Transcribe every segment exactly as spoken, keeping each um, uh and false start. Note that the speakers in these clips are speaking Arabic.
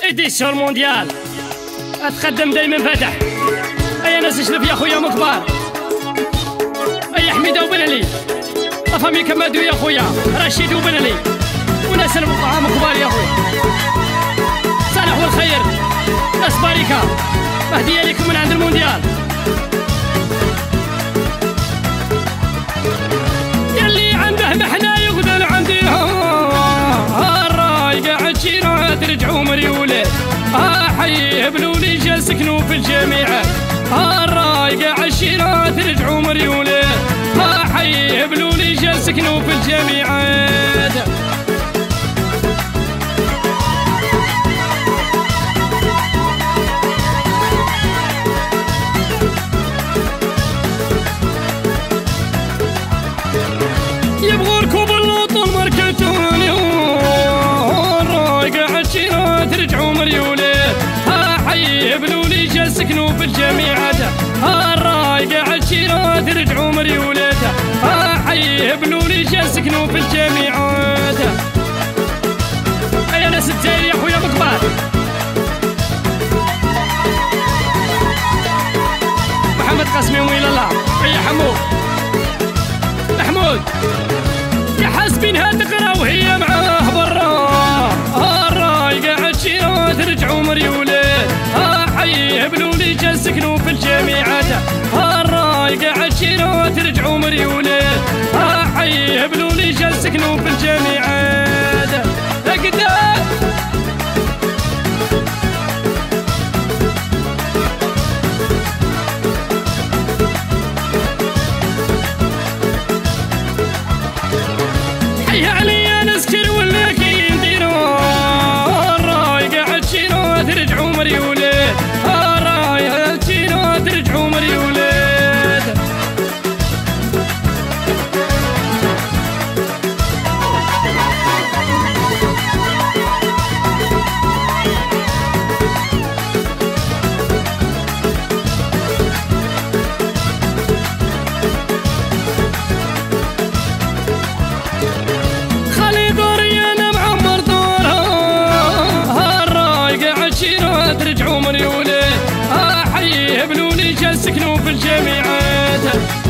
ايديسيون مونديال اتقدم دايما فاتح. ايا ناس اشرف يا خويا مكبار، ايا حميده وبن علي، لافامي كمادو يا خويا، رشيد وبن علي، وناس المقام كبار يا خويا، صالح والخير، ناس باركه، هديه لكم من عند المونديال. يلي عنده محنه يقدر عندي الراي قاعد شيرا ترجعوا مريوله، ها حي بلولي جا سكنوا في الجامعه، الراي قاعد شيرا ترجعوا مريوله، ها حي بلولي جا سكنوا في الجامعات. يبغوا ركوب اللوطن مركتوني الراي قاعد شيرا ترجعوا مريولات، ها حي بلولي جا سكنوا في الجامعات، الراي قاعد شيرا ترجعوا مريولات، ها حي بلولي جا سكنوا في الجامعات. يا ناس الجزائر يا خويا مكبار، محمد قاسمي ويل الله، يا حمود محمود يا حاسبينها تقرا وهي معاه برا، الراي قاعد شيرا ترجعوا مريولات، ها حي بلولي جا سكنوا في الجامعات، الراي قاعد شيرا ترجعوا مريولات، ها حي بلولي جا سكنوا في الجامعات. هكذا حيا عليا نسكر ولا كي نديرو، الراي قاعد شيرا ترجعوا مريولات، الراي قاعد شيرا ترجعوا مريولات. ترجعوا مريولات، ها حي بلولي جا سكنوا في الجامعات.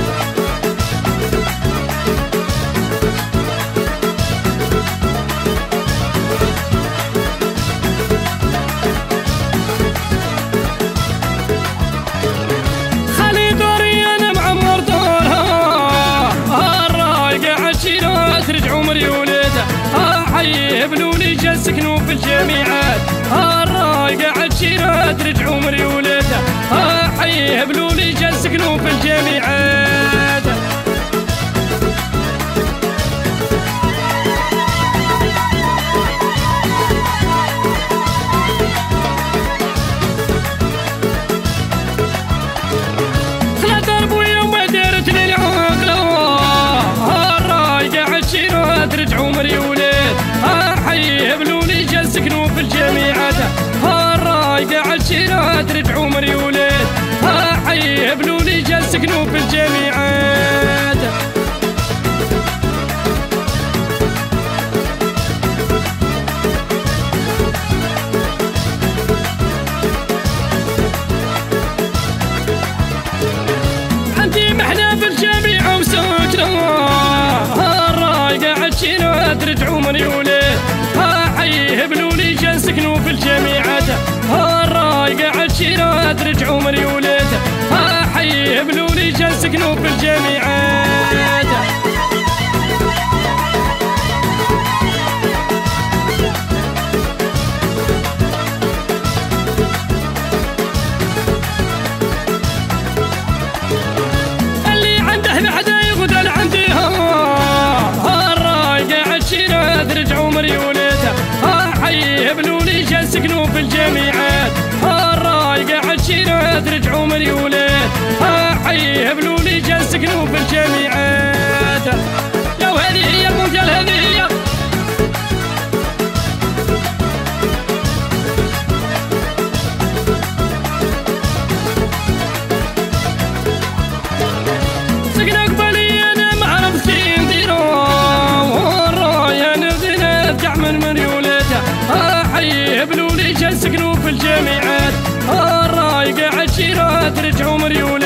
خلي دوري انا معمر دورها، الراي قاعد شيرا ترجعوا مريولات، ها حي بلولي جا سكنوا في الجامعات، الراي قاعد شيرا ترجعوا مريولات، ها حي بلولي جا سكنوا في الجامعات. خلا ضربوا يوم دارت لي العقله، الراي قاعد شيرا ترجعوا مريولات، ها حي بلولي جا سكنوا في الجامعات، الراي قاعد شيرا ترجعوا مريولات، ها حي بلولي جا سكنوا في الجامعات. عندي محنة في الجامعة وسكنة، الراي قاعد شيرا ترجعوا مريولات، ها حي بلولي جا سكنوا في الجامعات، الراي قاعد شيرا ترجعوا مريولات، ها حي بلولي جا سكنوا في الجامعات. اللي عنده بعدا يغدل عندها، الراي قاعد شيرا ترجعوا مريولات، ها حي بلولي جا سكنوا في الجامعات، الراي قاعد شيرا ترجعوا مريولات، ها حي بلولي جا سكنوا في الجامعات. يا وهذه هي المونديال، هذه هي سكنة قبالي انا ما عرفت كي نديرو، الراي انا بدينا من مريولات، ها حي بلولي اللي سكنوا في الجامعات. الرايقة عالشيرات رجعوا مريولات.